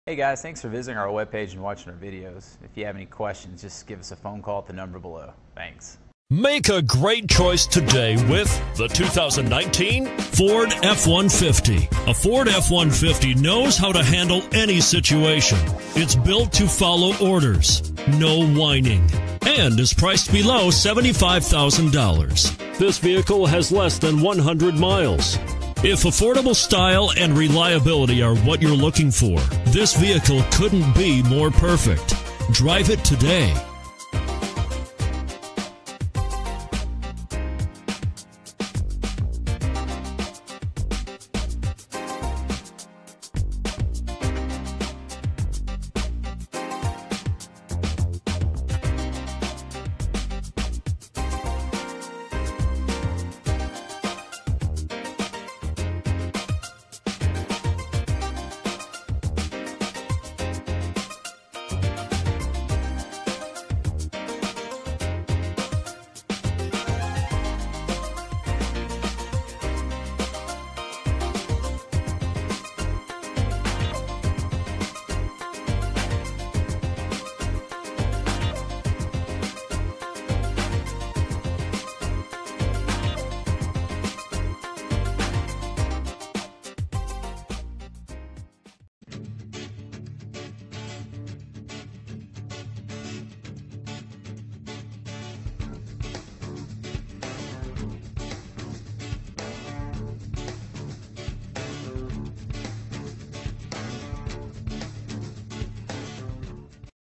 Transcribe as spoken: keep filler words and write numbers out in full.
Hey guys, thanks for visiting our webpage and watching our videos. If you have any questions, just give us a phone call at the number below. Thanks. Make a great choice today with the two thousand nineteen Ford F one fifty. A Ford F one fifty knows how to handle any situation. It's built to follow orders, no whining, and is priced below seventy-five thousand dollars. This vehicle has less than one hundred miles. If affordable style and reliability are what you're looking for, this vehicle couldn't be more perfect. Drive it today.